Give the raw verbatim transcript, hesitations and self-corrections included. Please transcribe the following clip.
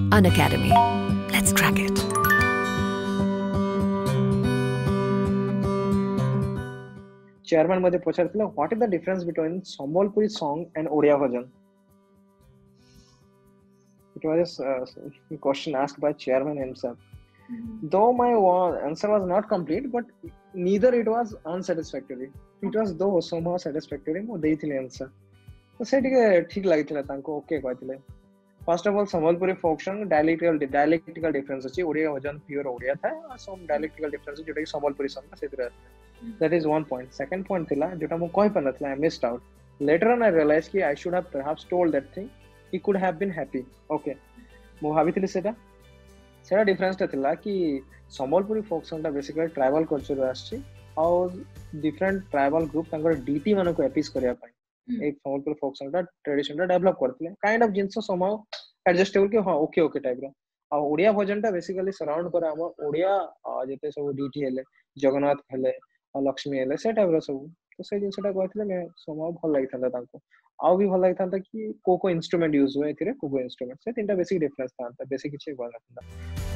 Unacademy. Let's crack it. Chairman मध्ये पचारथिला what is the difference between Sambalpuri song and Odia Vajan? It was a uh, question asked by chairman himself. Mm-hmm. Though my answer was not complete, but neither it was unsatisfactory. It was though somehow satisfactory. mo deithile answer. तो से ठीक ठीक लागितला तांको okay कहथिले. First of all, Sambalpuri folk song dialectical dialectical difference अछि. Odia Vajan pure Odia था. Some dialectical difference जोटा कि Sambalpuri song का सेतरे. That is one point. Second point थिला जोटा मु कहि पनथला I missed out. Later on I realized कि I should have perhaps told that thing. He could have been happy. Okay. मु भाबिथिली सेटा सेटा डिफरेंस थिला कि Sambalpuri folk song ता बेसिकली ट्राइबल कल्चर आछि और डिफरेंट ट्राइबल ग्रुप तांकर डीटी मानो को एपिस करिया पई एक Sambalpuri folk song ता ट्रेडिशन ता डेवलप करथिले काइंड ऑफ जिंस समाउ एडजस्टेबल कि हां ओके ओके टाइप रा आ ओडिया भजन ता बेसिकली सराउंड करे हम ओडिया जते सब डीटी हेले जगन्नाथ हेले लक्ष्मी हेले से टाइप रा सब तो से जिंसटा कहथिले मैं समाउ भल लागिथांता तांको आउ भी भल लागिथांता कि को को इंस्ट्रूमेंट यूज हुए एथिरे को को इंस्ट्रूमेंट से तीनटा बेसिक डिफरेंस था बेसिक किछि बोल रखता